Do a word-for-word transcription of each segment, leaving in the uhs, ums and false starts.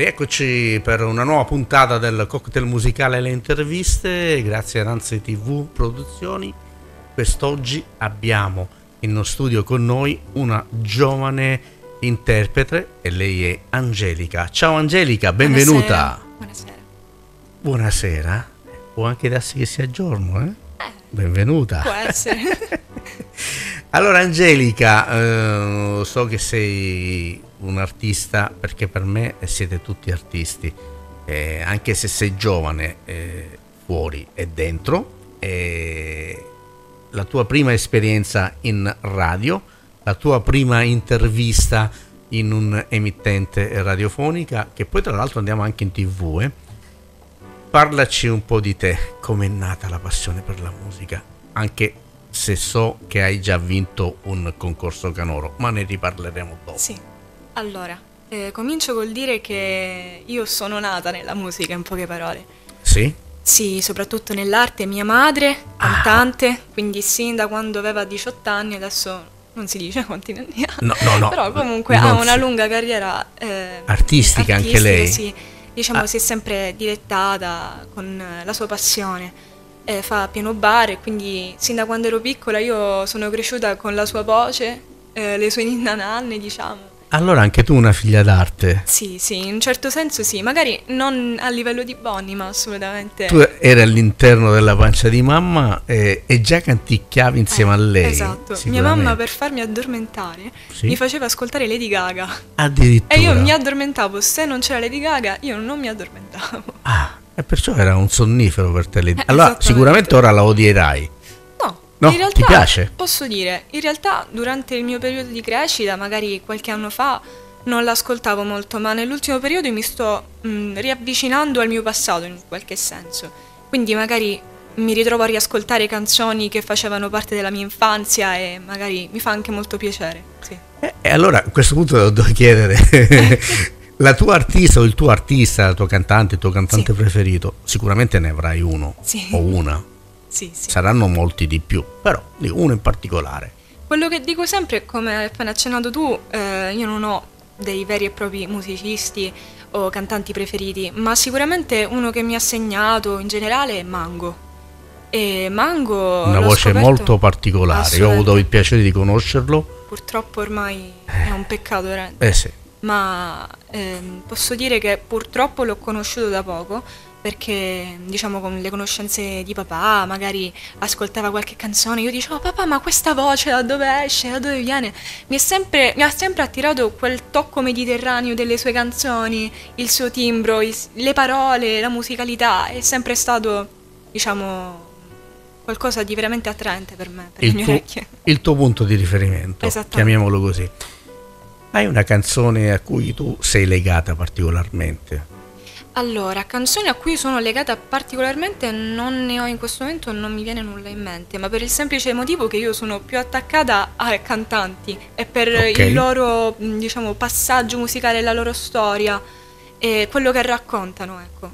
Rieccoci per una nuova puntata del cocktail musicale e le interviste, grazie a Ranze T V Produzioni. Quest'oggi abbiamo in studio con noi una giovane interprete e lei è Angelica. Ciao Angelica, benvenuta. Buonasera. Buonasera. Buonasera. Può anche darsi che sia giorno, eh? eh Benvenuta. Può essere. Allora Angelica, eh, so che sei un artista, perché per me siete tutti artisti, eh, anche se sei giovane, eh, fuori e dentro. Eh, la tua prima esperienza in radio, la tua prima intervista in un emittente radiofonica, che poi tra l'altro andiamo anche in tv, eh. Parlaci un po' di te, com'è nata la passione per la musica, anche se so che hai già vinto un concorso canoro, ma ne riparleremo dopo. Sì, allora, eh, comincio col dire che io sono nata nella musica, in poche parole. Sì? Sì, soprattutto nell'arte. Mia madre, cantante, ah. quindi sin da quando aveva diciotto anni, adesso non si dice quanti anni ha, no, no, no, però comunque ha una si... lunga carriera eh, artistica, artistica, anche lei. Sì, diciamo ah. si è sempre dilettata con la sua passione. Eh, fa piano bar e quindi sin da quando ero piccola io sono cresciuta con la sua voce, eh, le sue ninna nanne, diciamo. Allora anche tu una figlia d'arte? Sì, sì, in un certo senso sì, magari non a livello di Bonnie, ma assolutamente. Tu eri all'interno della pancia di mamma e, e già canticchiavi insieme eh, a lei. Esatto, mia mamma per farmi addormentare sì? mi faceva ascoltare Lady Gaga. Addirittura? E io mi addormentavo, se non c'era Lady Gaga io non mi addormentavo. Ah. E perciò era un sonnifero per te. Eh, allora sicuramente ora la odierai. No, no, in realtà ti piace? Posso dire, in realtà durante il mio periodo di crescita, magari qualche anno fa, non l'ascoltavo molto, ma nell'ultimo periodo mi sto mh, riavvicinando al mio passato in qualche senso. Quindi magari mi ritrovo a riascoltare canzoni che facevano parte della mia infanzia e magari mi fa anche molto piacere. Sì. E eh, allora a questo punto devo chiedere... La tua artista o il tuo artista, il tuo cantante, il tuo cantante sì. preferito, sicuramente ne avrai uno sì. o una. Sì, sì. Saranno molti di più, però uno in particolare. Quello che dico sempre, come hai appena accennato tu, eh, io non ho dei veri e propri musicisti o cantanti preferiti, ma sicuramente uno che mi ha segnato in generale è Mango. E Mango una voce scoperto... molto particolare, io ho avuto il piacere di conoscerlo. Purtroppo ormai è un peccato veramente. Eh sì. Ma ehm, posso dire che purtroppo l'ho conosciuto da poco perché diciamo con le conoscenze di papà magari ascoltava qualche canzone, io dicevo papà ma questa voce da dove esce, da dove viene? Mi, è sempre, mi ha sempre attirato quel tocco mediterraneo delle sue canzoni, il suo timbro, il, le parole, la musicalità, è sempre stato diciamo qualcosa di veramente attraente per me, per il le mie tuo, orecchie. Il tuo punto di riferimento, chiamiamolo così. Hai una canzone a cui tu sei legata particolarmente? Allora, canzoni a cui sono legata particolarmente non ne ho in questo momento, non mi viene nulla in mente, ma per il semplice motivo che io sono più attaccata ai cantanti e per okay. il loro, diciamo, passaggio musicale, la loro storia e quello che raccontano, ecco.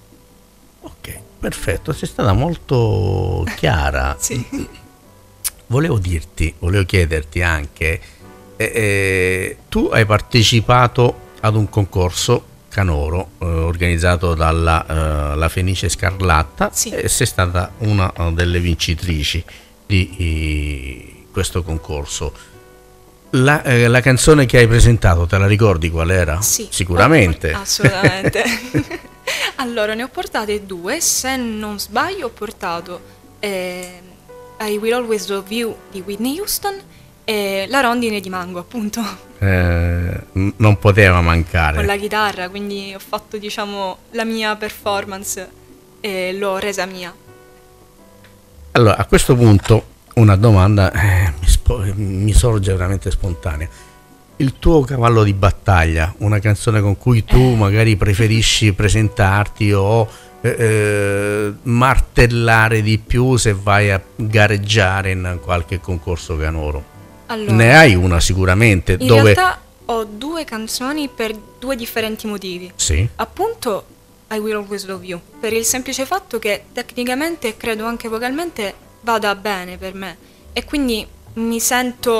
Ok, perfetto, sei stata molto chiara. Sì. Volevo dirti, volevo chiederti anche... Eh, eh, tu hai partecipato ad un concorso canoro eh, organizzato dalla eh, La Fenice Scarlatta sì. e sei stata una delle vincitrici di eh, questo concorso. La, eh, la canzone che hai presentato, te la ricordi qual era? Sì, sicuramente. Oh, assolutamente. Allora, ne ho portate due, se non sbaglio ho portato eh, I Will Always Love You di Whitney Houston e La rondine di Mango, appunto. Eh, non poteva mancare. Con la chitarra, quindi ho fatto, diciamo, la mia performance e l'ho resa mia. Allora, a questo punto una domanda eh, mi, spo- mi sorge veramente spontanea. Il tuo cavallo di battaglia, una canzone con cui tu eh. magari preferisci presentarti o eh, eh, martellare di più se vai a gareggiare in qualche concorso canoro? Allora, ne hai una sicuramente. In dove... realtà ho due canzoni per due differenti motivi. Sì. Appunto I Will Always Love You, per il semplice fatto che tecnicamente e credo anche vocalmente vada bene per me e quindi mi sento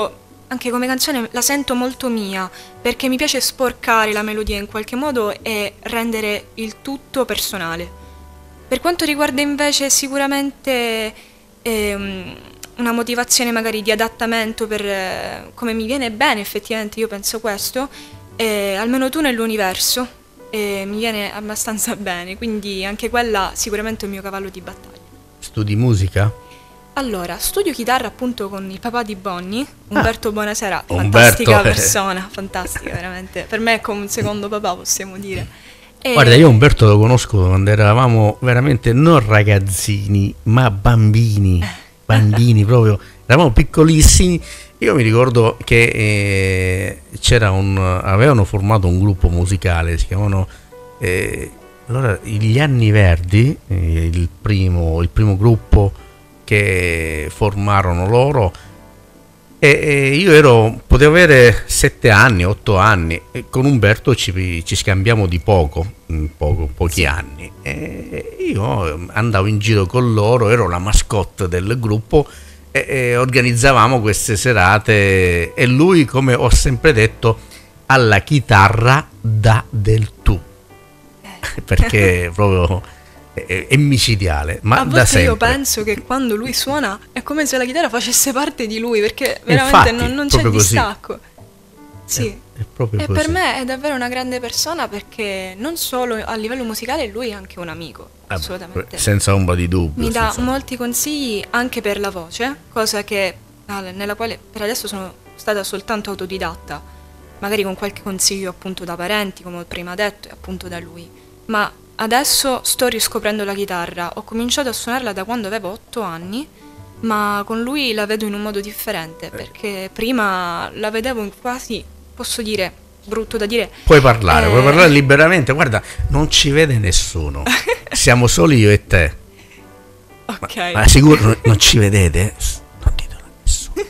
anche come canzone la sento molto mia, perché mi piace sporcare la melodia in qualche modo e rendere il tutto personale. Per quanto riguarda invece sicuramente ehm, una motivazione magari di adattamento per eh, come mi viene bene, effettivamente io penso questo, eh, almeno tu nell'universo, eh, mi viene abbastanza bene, quindi anche quella sicuramente è il mio cavallo di battaglia. Studi musica? Allora, studio chitarra appunto con il papà di Bonnie, Umberto Ah, Bonasera, Umberto, fantastica eh. persona, fantastica veramente, per me è come un secondo papà possiamo dire. E Guarda, io Umberto lo conosco quando eravamo veramente non ragazzini, ma bambini, bambini proprio, eravamo piccolissimi. Io mi ricordo che eh, c'era un, avevano formato un gruppo musicale, si chiamavano eh, allora, gli Anni Verdi, eh, il primo, il primo gruppo che formarono loro, e, e io ero, potevo avere sette anni, otto anni, e con Umberto ci, ci scambiamo di poco, poco pochi anni, e io andavo in giro con loro, ero la mascotte del gruppo, e, e organizzavamo queste serate, e lui, come ho sempre detto, alla chitarra dà del tu, perché proprio è, è micidiale, ma a da volte sempre. io penso che quando lui suona è come se la chitarra facesse parte di lui, perché veramente Infatti, non, non c'è proprio così. distacco. Sì. È, è proprio E così. per me è davvero una grande persona, perché non solo a livello musicale, lui è anche un amico, Vabbè, assolutamente. senza ombra di dubbio. Mi dà senza- molti consigli anche per la voce, cosa che nella quale per adesso sono stata soltanto autodidatta, magari con qualche consiglio appunto da parenti, come ho prima detto, e appunto da lui. Ma adesso sto riscoprendo la chitarra, ho cominciato a suonarla da quando avevo otto anni, ma con lui la vedo in un modo differente, perché prima la vedevo in quasi, posso dire, brutto da dire. Puoi parlare, eh, puoi parlare liberamente. Guarda, non ci vede nessuno. Siamo soli io e te. Ok. Ma, ma sicuro non, non ci vedete? Non ditelo a nessuno.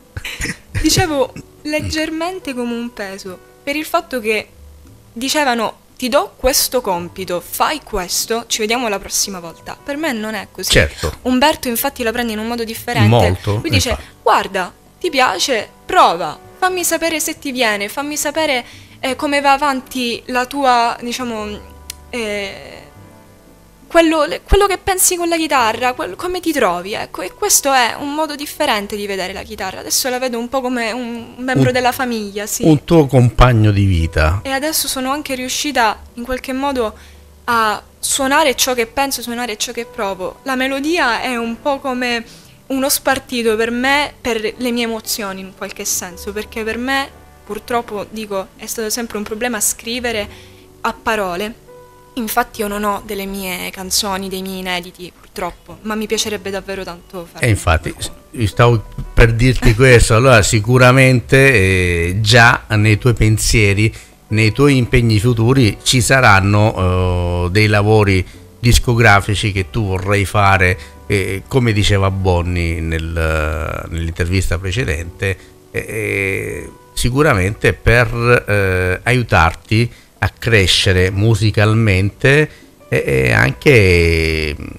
Dicevo leggermente come un peso, per il fatto che dicevano ti do questo compito, fai questo, ci vediamo la prossima volta. Per me non è così. Certo. Umberto infatti la prende in un modo differente. Molto, Lui dice infatti. guarda, ti piace, prova, fammi sapere se ti viene, fammi sapere eh, come va avanti la tua, diciamo, eh, quello, quello che pensi con la chitarra, quel- come ti trovi, ecco. E questo è un modo differente di vedere la chitarra. Adesso la vedo un po' come un membro Un- della famiglia, sì. Un tuo compagno di vita. E adesso sono anche riuscita in qualche modo a suonare ciò che penso, suonare ciò che provo. La melodia è un po' come uno spartito per me, per le mie emozioni in qualche senso, perché per me purtroppo, dico, è stato sempre un problema scrivere a parole. Infatti io non ho delle mie canzoni, dei miei inediti purtroppo, ma mi piacerebbe davvero tanto fare. E infatti, io stavo per dirti questo. Allora, sicuramente eh, già nei tuoi pensieri, nei tuoi impegni futuri, ci saranno eh, dei lavori discografici che tu vorrai fare, eh, come diceva Bonnie nel, nell'intervista precedente, eh, sicuramente per eh, aiutarti a crescere musicalmente e, e anche mh,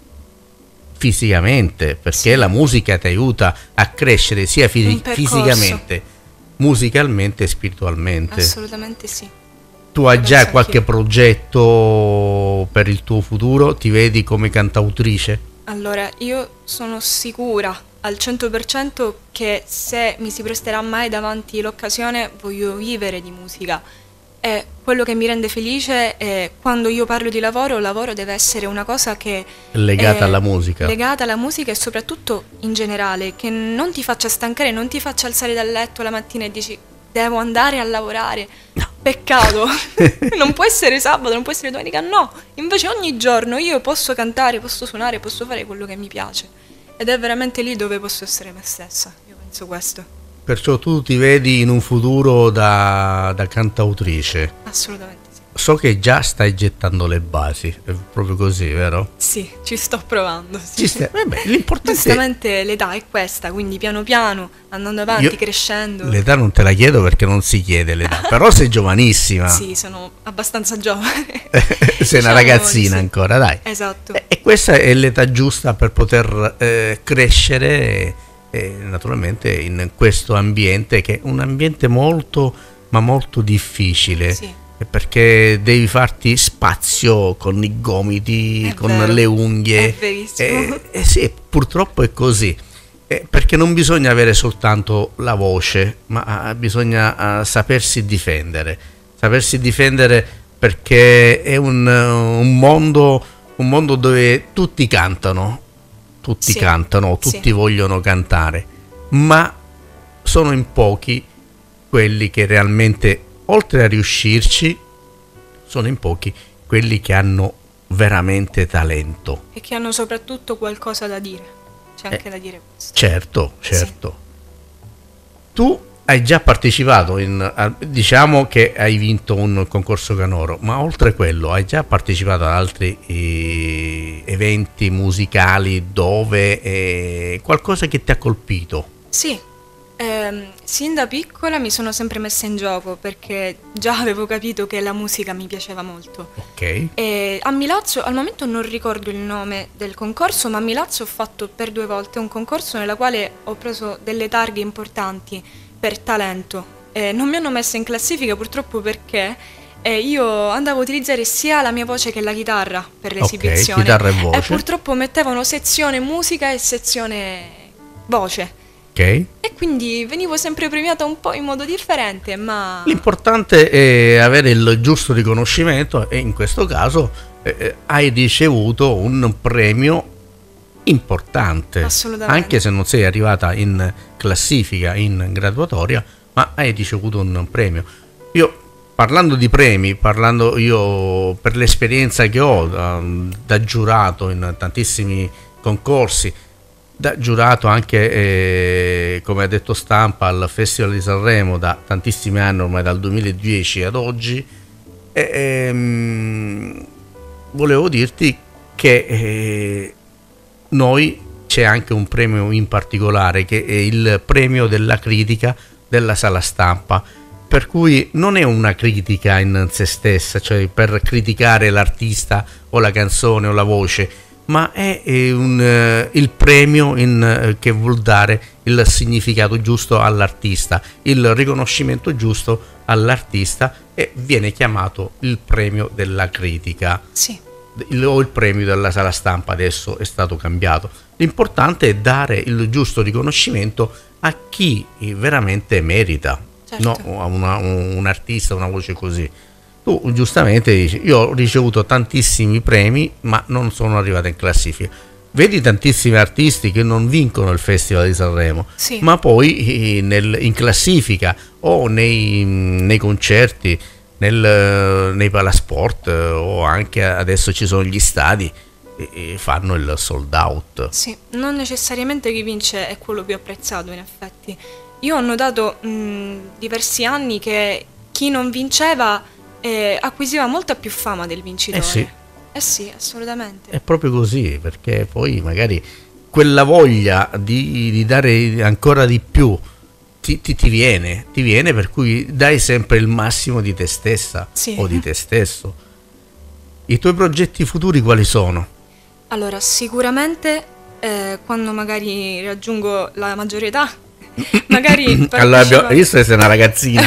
fisicamente, perché Sì. la musica ti aiuta a crescere sia fisi- Un percorso. fisicamente, musicalmente e spiritualmente. Assolutamente sì. Tu hai Lo già penso qualche anch'io. progetto per il tuo futuro? Ti vedi come cantautrice? Allora, io sono sicura al cento per cento che se mi si presterà mai davanti l'occasione voglio vivere di musica. E quello che mi rende felice è quando io parlo di lavoro, il lavoro deve essere una cosa che Legata è alla musica. legata alla musica e soprattutto in generale, che non ti faccia stancare, non ti faccia alzare dal letto la mattina e dici devo andare a lavorare. No. Peccato. Non può essere sabato, non può essere domenica, no. Invece ogni giorno io posso cantare, posso suonare, posso fare quello che mi piace. Ed è veramente lì dove posso essere me stessa. Io penso questo. Perciò tu ti vedi in un futuro da, da cantautrice. Assolutamente sì. So che già stai gettando le basi, è proprio così, vero? Sì, ci sto provando. Sì. Ci stai- vabbè, l'importante è... Giustamente l'età è questa, quindi piano piano, andando avanti, Io crescendo. L'età non te la chiedo perché non si chiede l'età, però sei giovanissima. Sì, sono abbastanza giovane. Sei una Diciamo, ragazzina sì. ancora, dai. Esatto. E questa è l'età giusta per poter eh, crescere e naturalmente in questo ambiente, che è un ambiente molto ma molto difficile, Sì, perché devi farti spazio con i gomiti, è con vero, le è unghie, verissimo. e, e sì, purtroppo è così. Eh, perché non bisogna avere soltanto la voce, ma ah, bisogna ah, sapersi difendere, sapersi difendere perché è un, un mondo, un mondo dove tutti cantano, tutti Sì, cantano, sì, tutti vogliono cantare, ma sono in pochi quelli che realmente, oltre a riuscirci, sono in pochi quelli che hanno veramente talento. e che hanno soprattutto qualcosa da dire. C'è Eh, anche da dire questo. certo, Sì. certo. Tu hai già partecipato in, a- diciamo che hai vinto un concorso canoro, ma oltre quello hai già partecipato ad altri eh, eventi musicali dove eh, qualcosa che ti ha colpito? Sì, ehm, sin da piccola mi sono sempre messa in gioco perché già avevo capito che la musica mi piaceva molto. Ok, E a Milazzo, al momento non ricordo il nome del concorso, ma a Milazzo ho fatto per due volte un concorso nella quale ho preso delle targhe importanti per talento. Eh, non mi hanno messa in classifica purtroppo perché eh, io andavo a utilizzare sia la mia voce che la chitarra per ok, l'esibizione chitarra e e voce, purtroppo mettevano sezione musica e sezione voce. ok. E quindi venivo sempre premiata un po' in modo differente, ma L'importante è avere il giusto riconoscimento e in questo caso eh, eh, hai ricevuto un premio importante, assolutamente. anche se non sei arrivata in classifica, in graduatoria, ma hai ricevuto un premio. Io parlando di premi, parlando io per l'esperienza che ho da, da giurato in tantissimi concorsi, da giurato anche eh, come ha detto Stampa al Festival di Sanremo da tantissimi anni, ormai dal duemiladieci ad oggi, e, ehm, volevo dirti che eh, noi c'è anche un premio in particolare che è il premio della critica della Sala Stampa, per cui non è una critica in se stessa, cioè per criticare l'artista o la canzone o la voce, ma è, è un, eh, il premio in, eh, che vuol dare il significato giusto all'artista, il riconoscimento giusto all'artista, e viene chiamato il premio della critica. Sì, Il, o il premio della Sala Stampa adesso è stato cambiato. L'importante è dare il giusto riconoscimento a chi veramente merita, certo. no? A una- un artista, una voce così. Tu giustamente dici, io ho ricevuto tantissimi premi ma non sono arrivato in classifica. Vedi tantissimi artisti che non vincono il Festival di Sanremo, Sì. ma poi eh, nel- in classifica o nei, nei concerti, nel- nei palasport, eh, o anche adesso ci sono gli stadi, e, e fanno il sold out. Sì, non necessariamente chi vince è quello più apprezzato, in effetti. Io ho notato mh, diversi anni che chi non vinceva eh, acquisiva molta più fama del vincitore. Eh sì. Eh sì, assolutamente. È proprio così, perché poi magari quella voglia di, di dare ancora di più ti, ti, ti viene, ti viene, per cui dai sempre il massimo di te stessa Sì. o di te stesso. I tuoi progetti futuri quali sono? Allora, sicuramente eh, quando magari raggiungo la maggiore età, magari Allora, abbiamo partecipa- visto che sei una ragazzina.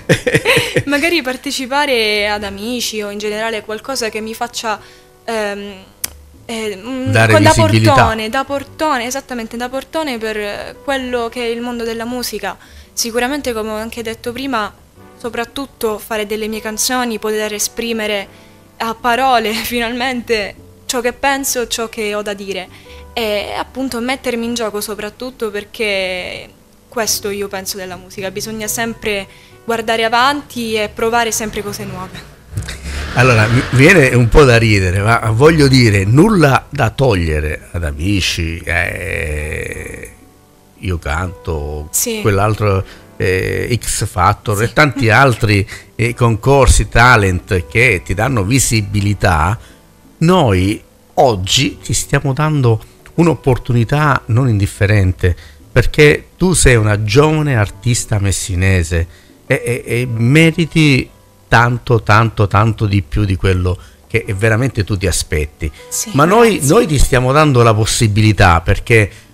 magari partecipare ad amici o in generale qualcosa che mi faccia ehm, eh, mm, Dare con- da visibilità. portone, da portone, esattamente da portone per eh, quello che è il mondo della musica. Sicuramente, come ho anche detto prima, soprattutto fare delle mie canzoni, poter esprimere a parole finalmente ciò che penso, ciò che ho da dire e appunto mettermi in gioco, soprattutto perché questo io penso della musica, bisogna sempre guardare avanti e provare sempre cose nuove. Allora, mi viene un po' da ridere, ma voglio dire, nulla da togliere ad amici, eh, io canto, Sì. quell'altro eh, X Factor Sì. e tanti altri eh, concorsi, talent che ti danno visibilità. Noi oggi ti stiamo dando un'opportunità non indifferente, perché tu sei una giovane artista messinese e, e- e meriti tanto, tanto, tanto di più di quello che veramente tu ti aspetti. Sì, Ma noi, grazie. noi ti stiamo dando la possibilità, perché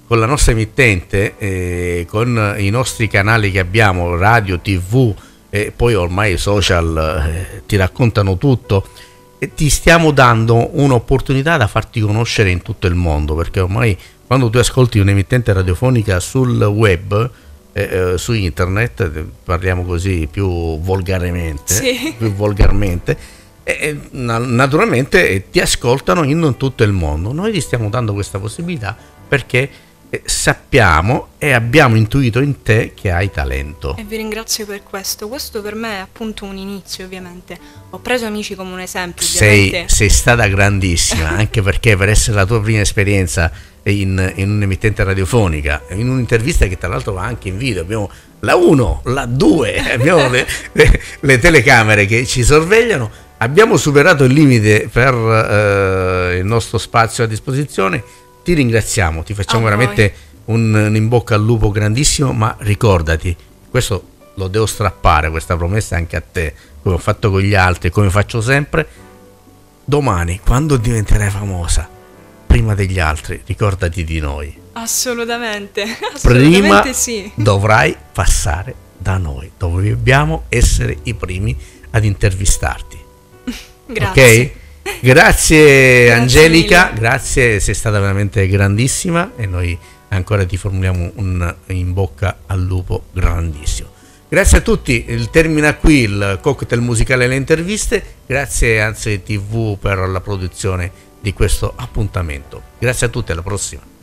con la nostra emittente, eh, con i nostri canali che abbiamo, radio, tv, e poi ormai i social eh, ti raccontano tutto, e ti stiamo dando un'opportunità da farti conoscere in tutto il mondo, perché ormai quando tu ascolti un'emittente radiofonica sul web, eh, eh, su internet, parliamo così più volgarmente, Sì. più volgarmente, e naturalmente ti ascoltano in tutto il mondo. Noi ti stiamo dando questa possibilità perché sappiamo e abbiamo intuito in te che hai talento. E vi ringrazio per questo. Questo per me è appunto un inizio, ovviamente. Ho preso amici come un esempio, sei, sei stata grandissima, anche perché per essere la tua prima esperienza in, in un'emittente radiofonica, in un'intervista che tra l'altro va anche in video, abbiamo la uno, la due, abbiamo le, le, le telecamere che ci sorvegliano, abbiamo superato il limite per eh, il nostro spazio a disposizione. Ti ringraziamo, ti facciamo a veramente un, un in bocca al lupo grandissimo, ma ricordati, questo lo devo strappare, questa promessa anche a te, come ho fatto con gli altri, come faccio sempre: domani, quando diventerai famosa, prima degli altri, ricordati di noi. Assolutamente, assolutamente prima sì. Dovrai passare da noi, dobbiamo essere i primi ad intervistarti. Grazie. Ok? Grazie, grazie Angelica, mille. Grazie, sei stata veramente grandissima e noi ancora ti formuliamo un in bocca al lupo grandissimo. Grazie a tutti, il termina qui il cocktail musicale e le interviste. Grazie Anzi tivù per la produzione di questo appuntamento. Grazie a tutti, alla prossima.